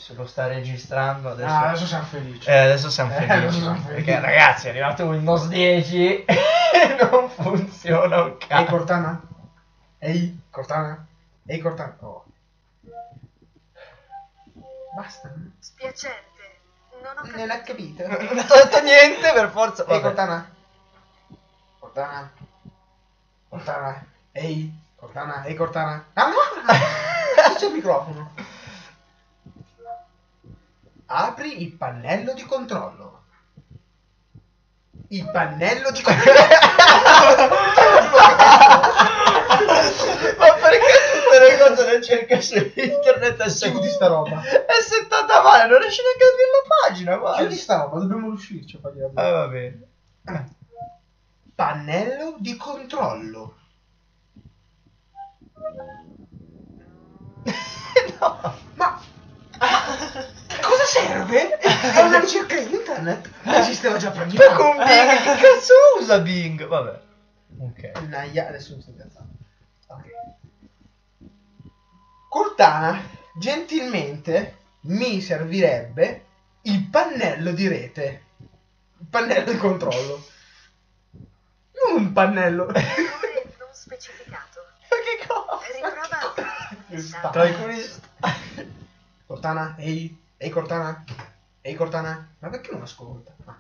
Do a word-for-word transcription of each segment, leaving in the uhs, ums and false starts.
Adesso lo sta registrando. Adesso, Ah, adesso siamo felici. eh, adesso siamo Eh, felici. adesso siamo felici. Perché ragazzi è arrivato Windows dieci e non funziona un Ehi cazzo. Cortana? Ehi Cortana? Ehi Cortana? Oh. Basta. Spiacente, non ho capito. Non ha capito. Non ho detto niente per forza. Ehi Vabbè. Cortana? Cortana? Cortana? Ehi Cortana? Ehi Cortana? Ah no! C'è il microfono. Apri il pannello di controllo. Il pannello di controllo. Ma perché tutte le cose le cerca su internet e se- Chiudi sta roba. è settata male, non riesci neanche a aprire la pagina, guarda. Chiudi sta roba, dobbiamo uscirci a fare Ah, va bene. Pannello di controllo. No. Ma cosa serve? È una ricerca internet. Esisteva già prima. Ma con Bing, che cazzo usa Bing? Vabbè. Ok. Naia, adesso mi sto piazzando. Ok. Cortana, gentilmente mi servirebbe il pannello di rete. Il pannello di controllo. Non un pannello. Errore non specificato. Ma che cosa? Riprova Che a Tra alcuni... Cortana, ehi, ehi Cortana, ehi Cortana, ma perché non ascolta? Ah.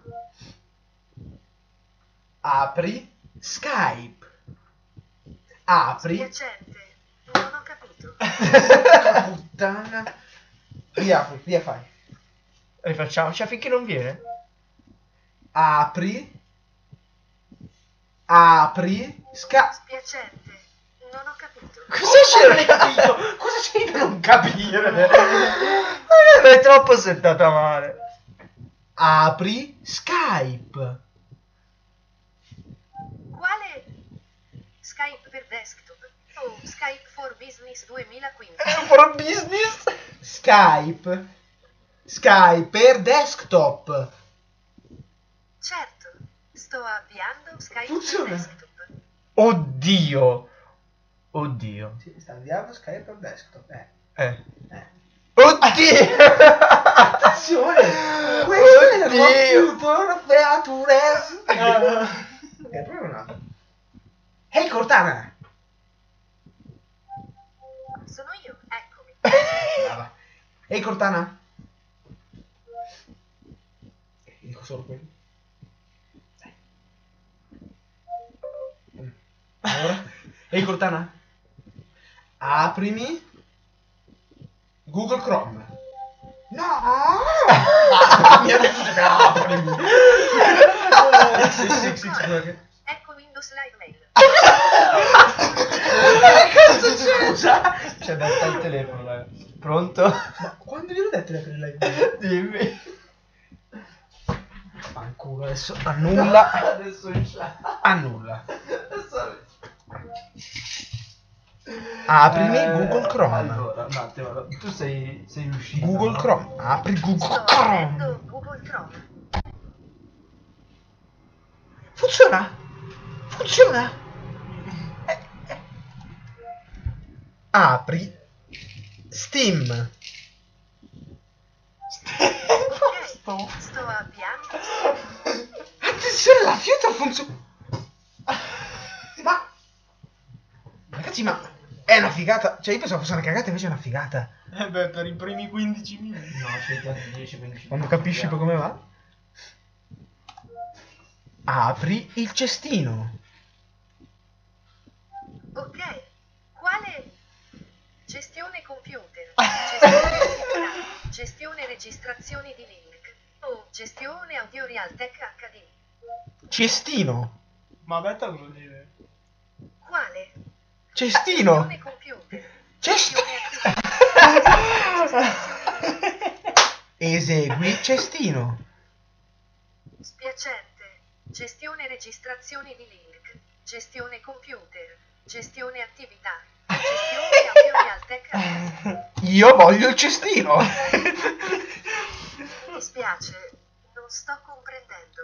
Apri Skype. Apri. Spiacente, non ho capito. Puttana. Riapri, via fai. Rifacciamoci finché non viene. Apri. Apri Skype. Spiacente, non ho capito. Cosa c'è? capito? Cosa c'è da non capire? Ma è troppo settata male. Apri Skype. Quale Skype per desktop o Skype for Business duemilaquindici? For business? Skype. Skype per desktop. Certo, sto avviando Skype Funziona. per desktop. Oddio. Oddio. Sì, sta avviando Skype per desktop. Eh. Eh. Eh. Oddio. Attenzione! Questo è il Oddio. computer features. È proprio nato. Ehi Cortana! Sono io, eccomi. Brava. Ehi Cortana! Dico solo quello. Dai. Allora? Ehi Cortana! Aprimi Google Chrome. No! Ah, mi ha detto che aprimi. Sì, sì, sì, sì. Ecco Windows Live Mail. Che cazzo c'è? Scusa. C'è da il telefono, dai. Pronto? Ma quando gliel'ho detto di aprire live? Dimmi. Fanculo, adesso annulla. Adesso c'è. Annulla. Adesso... Aprimi Eh, Google Chrome. Allora, un attimo, allora, tu sei, sei uscito. Google no? Chrome. Apri Google Sto Chrome. aprendo Google Chrome. Funziona? Funziona? Eh, eh. Apri Steam. Ok, sto avviando. Attenzione, la fiuta funziona. Ma ragazzi, ma è una figata. Cioè, io pensavo fosse una cagata, invece è una figata. Eh beh, per i primi quindici minuti. No, siete anche dieci quindici. Quando capisci poi come va? Apri il cestino. Ok, quale gestione computer? Gestione attività, gestione registrazioni di link o gestione audio Realtek acca di. Cestino. Ma Betta cosa dire? Quale? Cestino. Gestione computer. Cestino. Gestione attività. Esegui cestino. Spiacente. Gestione registrazioni di link. Gestione computer. Gestione attività. Gestione audio Realtek acca di. Io voglio il cestino. Mi dispiace, non sto comprendendo.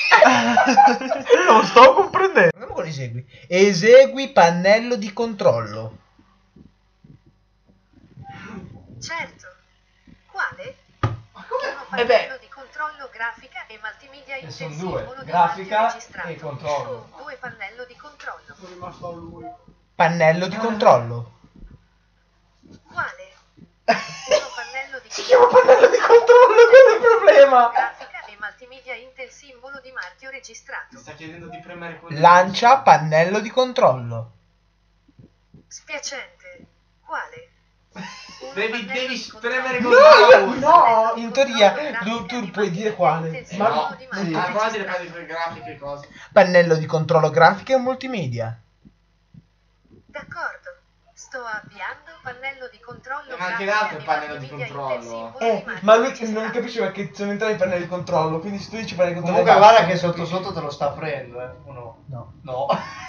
Non sto comprendendo. Andiamo con esegui. Esegui pannello di controllo. Certo. Quale? Ma come? Uno Eh beh, pannello di controllo grafica e multimedia E sono intensivo due, di marchio grafica registrato. e controllo. Oh, due pannello di controllo. Sono rimasto a lui. pannello di controllo. Quale? Uno pannello di Si chiama pannello di controllo, quello è il problema. grafica e multimedia intel simbolo di marchio registrato. Mi sta chiedendo di premere quello. Lancia pannello di controllo. Spiacente. Quale? Uno Devi- pannello devi di controllo. premere No, controllo. no, in teoria Controllo tu, grafica tu di puoi dire multimedia quale. intel Ma simbolo no, di sì. marchio Ah, qua delle registrato. fasi grafiche e cose. Pannello di controllo grafica e multimedia. D'accordo. Sto avviando pannello di controllo. Ma anche grafica l'altro è e pannello di multimedia controllo. intel simbolo Eh, di marchio ma lui registrato. non capisce perché sono entrati i pannelli di controllo, quindi se tu dici pannelli di controllo... Comunque basta, guarda che non sotto capisci. sotto te lo sta aprendo, eh. O no? No. No.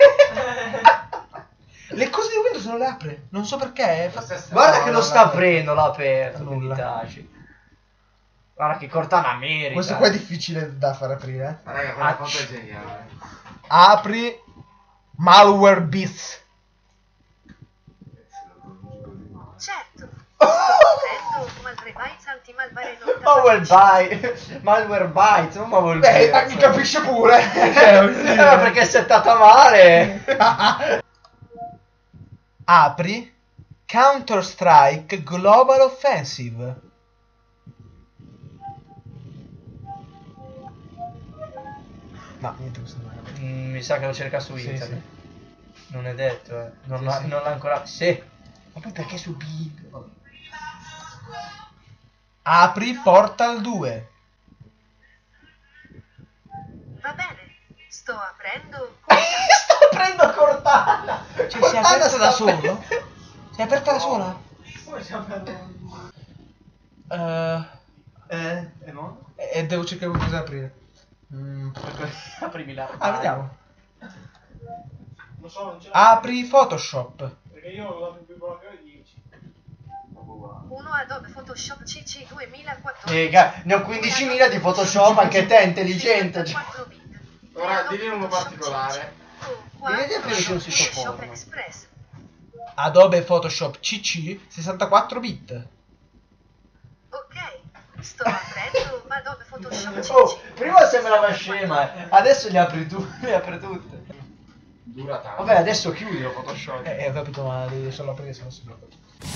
Le cose di Windows non le apre. Non so perché. La stessa- Guarda No, che no, lo sta no. aprendo, l'ha aperto. Nulla. Quindi taci. Guarda che Cortana merita. Questo qua è difficile da far aprire. Ma raga, quella Ah, foto è geniale. Apri malware bits. Certo. Sto aprendo Malwarebytes anti-malware Malware byte. Malware byte, non malware Beh, byte. mi capisce pure. Eh, ma perché è settata male. Apri Counter Strike Global Offensive. No, niente questo non è. Mm, mi sa che lo cerca su Sì, internet. sì. Non è detto, eh. Non, Sì, l'ha, sì. non l'ha ancora. Sì. Ma poi perché su Big? Apri Portal due. Va bene. Sto aprendo Sto aprendo Cortana. Cioè, si è Cortana aperta sta da aprendo. solo? Si è aperta da sola? Come si aperto? Eh, Eh, e no? e devo cercare qualcosa da aprire. Mm. Aprimi la. Ah, vediamo. Non so, non ce l'ho. Apri Photoshop. Perché io ho dato più buona che dieci. uno Adobe Photoshop C C duemilaquattordici. Lega, ne ho quindicimila di Photoshop, anche te intelligente. quattro bit. Ora, Adobe digli uno Photoshop particolare. C C. Oh, qua, Devi aprire su un sito Photoshop porno. Express. Adobe Photoshop C C sessantaquattro bit. Ok. Sto aprendo Adobe Photoshop C C. Oh, prima sembrava scema, eh. Adesso li apri tu, li apri tutte. Dura tanto. Vabbè, adesso chiudilo Photoshop. Eh, ho capito, ma devi solo aprire se non si blocca.